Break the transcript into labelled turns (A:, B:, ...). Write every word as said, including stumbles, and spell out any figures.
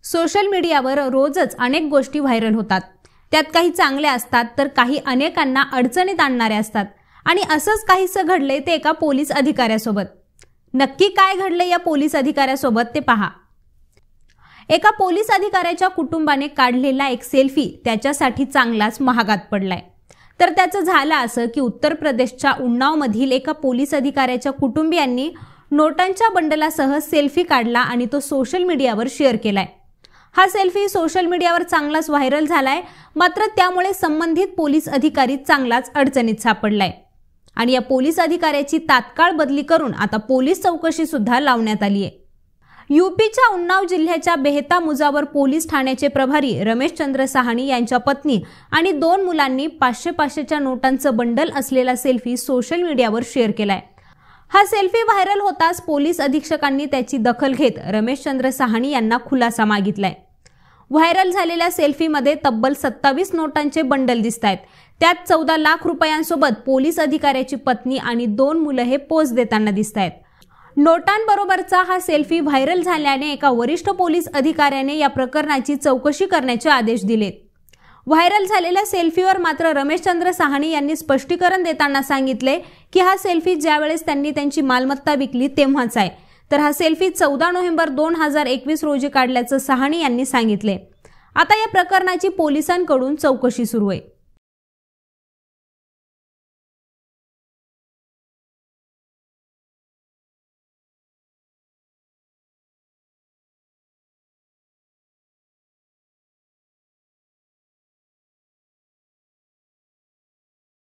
A: Social मीडियावर रोजच अनेक गोष्टी व्हायरल होतात। त्यात काही चांगल्या असतात तर काही अनेकांना अडचणीत आणणारे असतात। आणि असंच काहीसं घडले ते एका पोलीस अधिकाऱ्यासोबत। नक्की काय घडले या पोलीस अधिकाऱ्यासोबत ते पहा। एका पोलीस अधिकाऱ्याच्या कुटुंबाने काढलेला एक सेल्फी त्याच्यासाठी चांगलाच महागात पडलाय। तर त्याचं झालं असं की उत्तर प्रदेशच्या उन्नाव मधील एका पोलीस अधिकाऱ्याच्या कुटुंबियांनी नोटांच्या बंडलासह सेल्फी काढला आणि तो सोशल मीडियावर शेअर केलाय। हा सेल्फी सोशल मीडियावर चांगलाच व्हायरल झालाय, मात्र त्यामुळे संबंधित पोलीस अधिकारी चांगलाच अडचणीत सापडलाय आणि या पोलीस अधिकाऱ्याची तात्काळ बदली करून आता पोलीस चौकशी सुद्धा लावण्यात आली आहे। यूपीच्या उन्नाव जिल्ह्याच्या बेहता मुजावर पोलीस ठाण्याचे प्रभारी रमेश चंद्र साहनी यांच्या पत्नी आणि दोन मुलांनी पाचशे पाचशेच्या नोटांचं बंडल असलेला सेल्फी सोशल मीडियावर शेअर केलाय। हा सेल्फी व्हायरल होताच पोलीस अधीक्षकांनी त्याची दखल घेत रमेश चंद्र साहनी यांना खुलासा मागितलाय। व्हायरल झालेल्या सेल्फीमध्ये तब्बल सत्तावीस नोटांचे बंडल दिसतायत। त्यात चौदा लाख रुपयांसोबत पोलीस अधिकाऱ्याची पत्नी आणि दोन मुलं हे पोज देताना दिसतायत। नोटांबरोबरचा हा सेल्फी व्हायरल झाल्याने एका वरिष्ठ पोलीस अधिकाऱ्याने या प्रकरणाची चौकशी करण्याचे आदेश दिलेत। व्हायरल झालेल्या सेल्फीवर मात्र रमेश चंद्र साहनी यांनी स्पष्टीकरण देताना सांगितले की हा सेल्फी ज्यावेळेस त्यांनी त्यांची मालमत्ता विकली तेव्हाच आहे, तर हा सेल्फी चौदा नोव्हेंबर दोन हजार एकवीस रोजी काढल्याचं साहनी यांनी सांगितले। आता या प्रकरणाची पोलिसांकडून चौकशी सुरू आहे।